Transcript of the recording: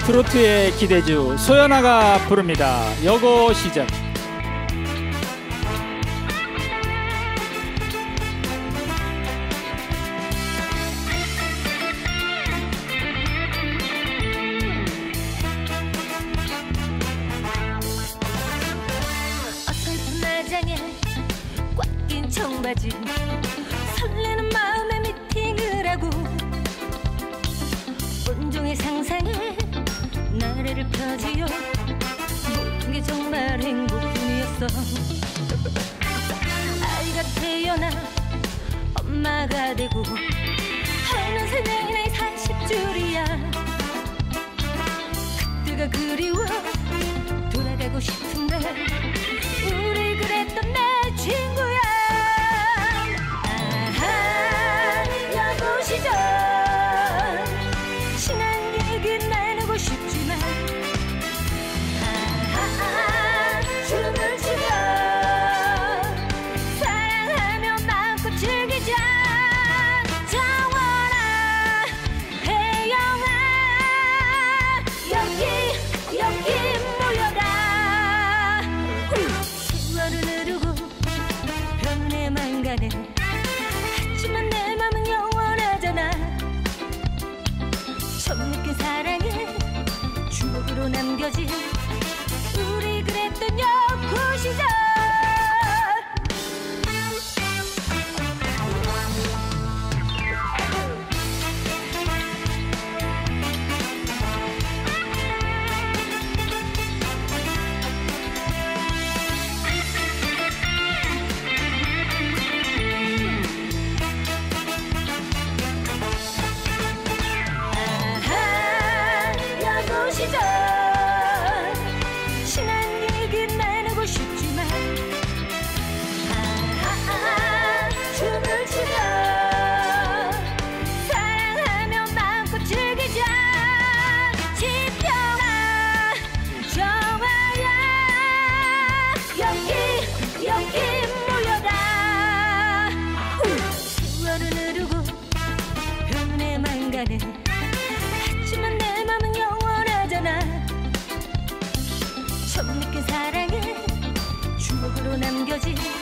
트로트의 기대주 소연아가 부릅니다. 여고 시절. 어설픈 나장에 꽉 낀 청바지, 설레는 마음에 미팅을 하고 온종의 상상에 나래를 펴지요. 모든 게 정말 행복뿐이었어. 아이가 태어나 엄마가 되고 하는 생각이 내 40줄이야. 그때가 그리워 돌아가고 싶은데 우리 그랬던 내 친구야. 아하, 여고 시절 지난 얘기 나누고 싶지만 아하, 춤을 추며 사랑하며 마음껏 즐기자. 정원아, 혜영아, 여기 모여라. 세월을 흐르고 변해만 가네. 하지만 내 맘은 영원하잖아. 처음 느낀 사랑이 추억으로 남겨진 우리 그랬던 여고 시절. 시절 지난 얘기 나누고 싶지만 아하, 춤을 추며 사랑하며 마음껏 즐기자. 지평아, 정아야, 여기 모여라. 세월은 흐르고 변해만 가네. 하지만 내 맘은 영원하잖아. 처음 느낀 사랑이 추억으로 남겨진